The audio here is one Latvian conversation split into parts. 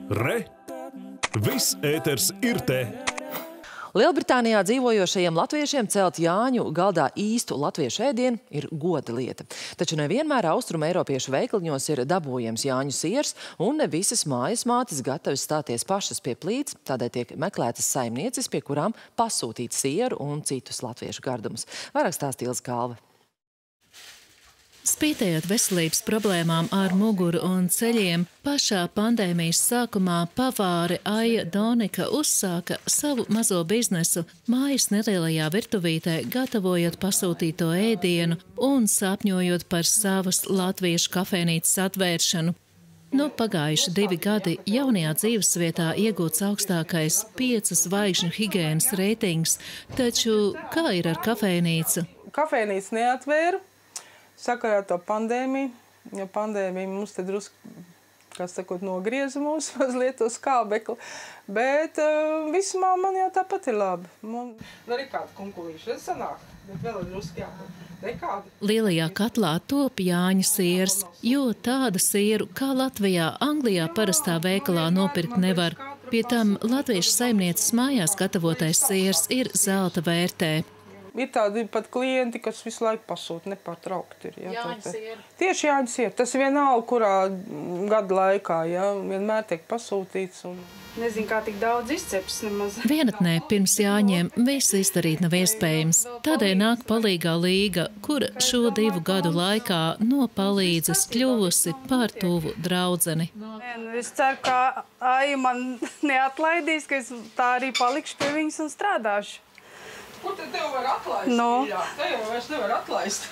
Re! Viss ēters ir te! Lielbritānijā dzīvojošajiem latviešiem celt Jāņu galdā īstu latviešu ēdienu ir goda lieta. Taču nevienmēr austrumu eiropiešu veikaliņos ir dabūjams Jāņu siers, un ne visas mājas mātes gatavas stāties pašas pie plīts, tādēļ tiek meklētas saimnieces, pie kurām pasūtīt sieru un citus latviešu gardumus. Vairāk stāsta Ilze Kalve. Spītējot veselības problēmām ar muguru un ceļiem, pašā pandēmijas sākumā pavāre Aija Donika uzsāka savu mazo biznesu mājas nelielajā virtuvītē, gatavojot pasūtīto ēdienu un sapņojot par savas latviešu kafejnīcas atvēršanu. Pagājuši 2 gadi jaunajā dzīvesvietā iegūts augstākais 5 zvaigžņu higienas reitings, taču kā ir ar kafejnīcu? Kafejnīcu neatvēru. Sakarā ar to pandēmiju, ja pandēmija mums te drusku, kā sakot, nogrieza mūs mazliet to skābekli, bet vismā man jau tāpat ir labi. Man arī kādu kunkulīšu sanāk, bet vēl ir drusku jābūt. Nekādi. Lielajā katlā top Jāņu siers, jo tādu sieru, kā Latvijā, Anglijā parastā veikalā nopirkt nevar. Pie tam latviešu saimnieces mājās gatavotais siers ir zelta vērtē. Ir tādi pat klienti, kas visu laiku pasūta, nepārtraukti ir. Jāņu sieru. Tieši Jāņu sieru. Tas ir vienalga, kurā gada laikā, vienmēr tiek pasūtīts. Nezinu, kā tik daudz izceps nemaz. Vienatnē pirms Jāņiem visu izdarīt nav iespējams. Tādēļ nāk palīgā Līga, kura šo 2 gadu laikā no palīdzes kļuvusi par tuvu draudzeni. Es ceru, ka Aija man neatlaidīs, ka es tā arī palikšu pie viņas un strādāšu. Kur te tev var atlaist? Te jau vairs nevar atlaist.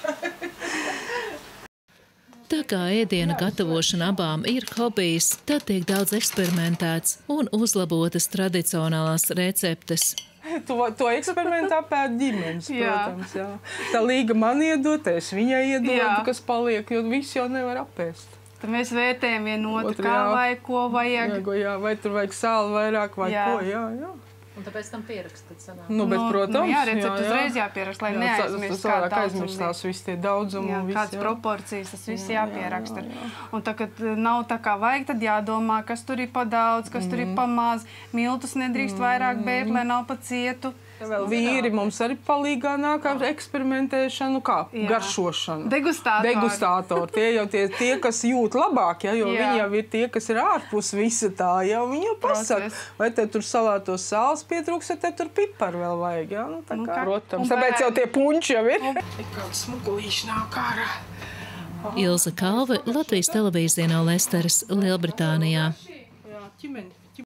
Tā kā ēdiena gatavošana abām ir hobijs, tad tiek daudz eksperimentēts un uzlabotas tradicionālās receptes. To eksperimentu apēd ģimenes, protams. Jā. Tā Līga man iedod, es viņai iedodu, kas paliek, jo viss jau nevar apēst. Tad mēs vērtējam vienotru, kā vai ko vajag. Vai tur vajag sāli vairāk vai ko, jā. Un tāpēc tam pierakst, kad sanāk. Bet, protams, jā, recepti uzreiz jāpierakst, lai neaizmirst kādu daudzumu. Aizmirstās visi tie daudzumi. Jā, kādas proporcijas, tas viss jāpieraksta. Un tā, kad nav tā kā vajag, tad jādomā, kas tur ir pa daudz, kas tur ir pa maz. Miltus nedrīkst vairāk bērt, lai nav pa cietu. Vēl vīri mums arī palīgā nāk ar eksperimentēšanu, garšošanu. Degustātori. Tie jau tie, kas jūt labāk, jo viņi jau ir tie, kas ir ārpus visa tā, viņi jau pasaka. Vai te tur salātos sāls pietrūks, vai te tur piparu vēl vajag, Protams, tāpēc jau tie punči jau ir. Kāds smukulīši nāk ārā. Ilze Kalve, Latvijas televīzija no Lesteras, Lielbritānijā.